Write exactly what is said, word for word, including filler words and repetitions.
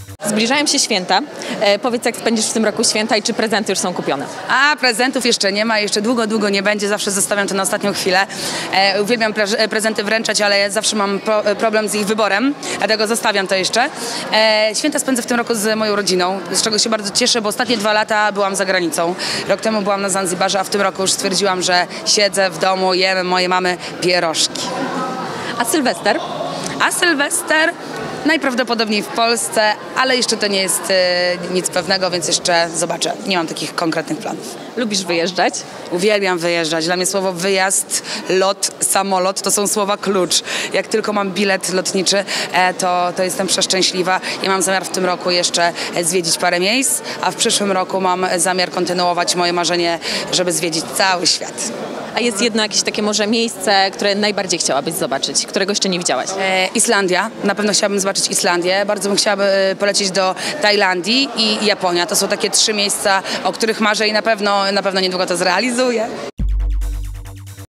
Zbliżają się święta. E, powiedz, jak spędzisz w tym roku święta i czy prezenty już są kupione? A prezentów jeszcze nie ma, jeszcze długo, długo nie będzie, zawsze zostawiam to na ostatnią chwilę. E, uwielbiam pre prezenty wręczać, ale zawsze mam pro problem z ich wyborem, dlatego zostawiam to jeszcze. E, święta spędzę w tym roku z moją rodziną, z czego się bardzo cieszę, bo ostatnie dwa lata byłam za granicą. Rok temu byłam na Zanzibarze, a w tym roku już stwierdziłam, że siedzę w domu, jem mojej mamy pierożki. A Sylwester? A Sylwester najprawdopodobniej w Polsce, ale jeszcze to nie jest e, nic pewnego, więc jeszcze zobaczę. Nie mam takich konkretnych planów. Lubisz wyjeżdżać? Uwielbiam wyjeżdżać. Dla mnie słowo wyjazd, lot, samolot to są słowa klucz. Jak tylko mam bilet lotniczy, e, to, to jestem przeszczęśliwa i mam zamiar w tym roku jeszcze zwiedzić parę miejsc, a w przyszłym roku mam zamiar kontynuować moje marzenie, żeby zwiedzić cały świat. A jest jedno jakieś takie może miejsce, które najbardziej chciałabyś zobaczyć, którego jeszcze nie widziałaś? E, Islandia. Na pewno chciałabym zobaczyć Islandię. Bardzo bym chciała polecieć do Tajlandii i Japonia. To są takie trzy miejsca, o których marzę i na pewno, na pewno niedługo to zrealizuję.